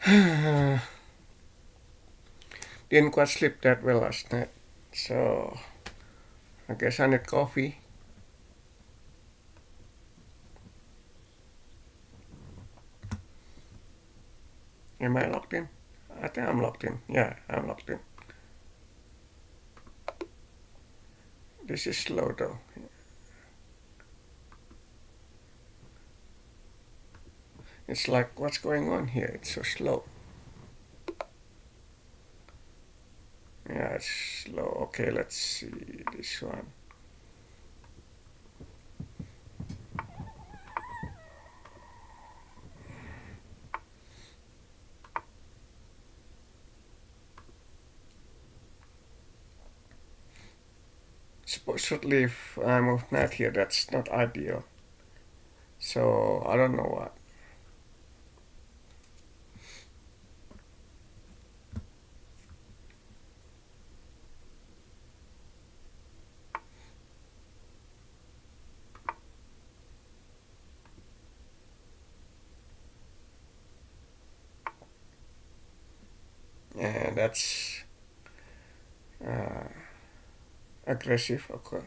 Didn't quite sleep that well last night, so I guess I need coffee. Am I locked in? I think I'm locked in. Yeah, I'm locked in. This is slow though. It's like, what's going on here? It's so slow. Yeah, it's slow. Okay, let's see this one. Supposedly, if I move not here, that's not ideal. So I don't know what. And that's uh, aggressive. Okay.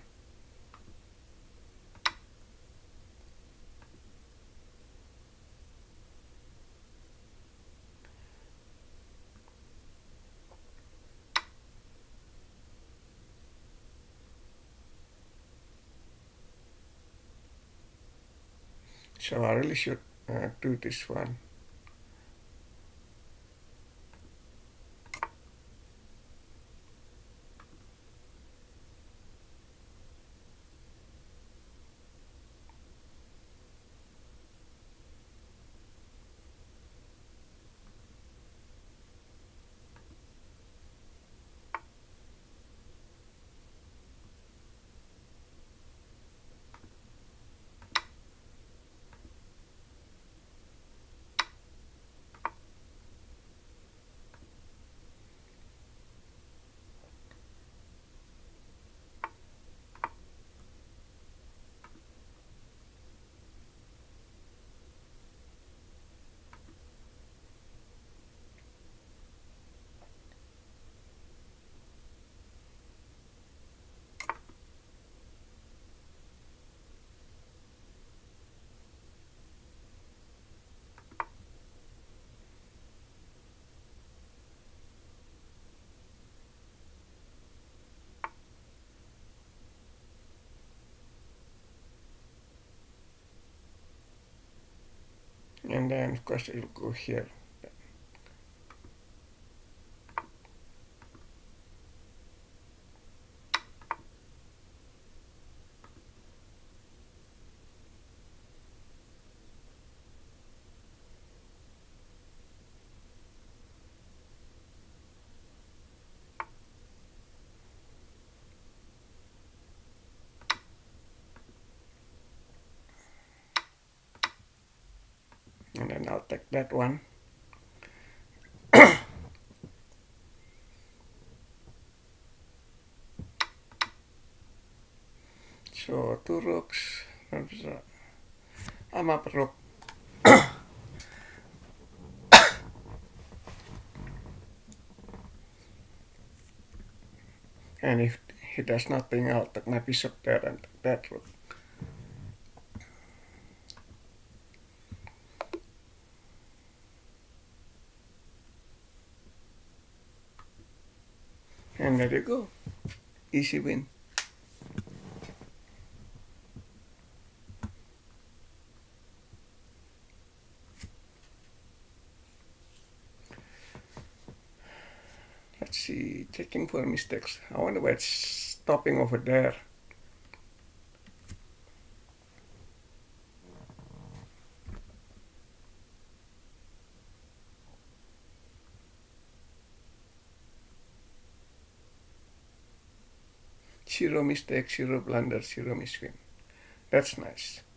So I really should do this one. And then of course it'll go here. And then I'll take that one. So two rooks. I'm up rook. And if he does nothing, I'll take my bishop there and take that rook. And there you go. Easy win. Let's see, checking for mistakes. I wonder why it's stopping over there. Zero mistakes, zero blunders, zero miswin. That's nice.